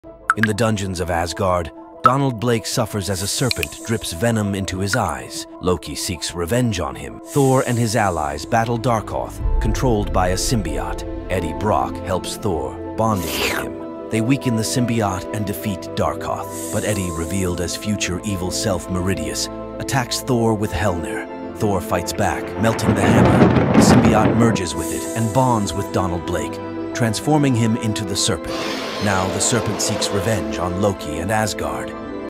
In the dungeons of Asgard, Donald Blake suffers as a serpent drips venom into his eyes. Loki seeks revenge on him. Thor and his allies battle Darkoth, controlled by a symbiote. Eddie Brock helps Thor, bonding with him. They weaken the symbiote and defeat Darkoth, but Eddie, revealed as future evil self Meridius, attacks Thor with Helnir. Thor fights back, melting the hammer. The symbiote merges with it and bonds with Donald Blake, transforming him into the serpent. Now the serpent seeks revenge on Loki and Asgard.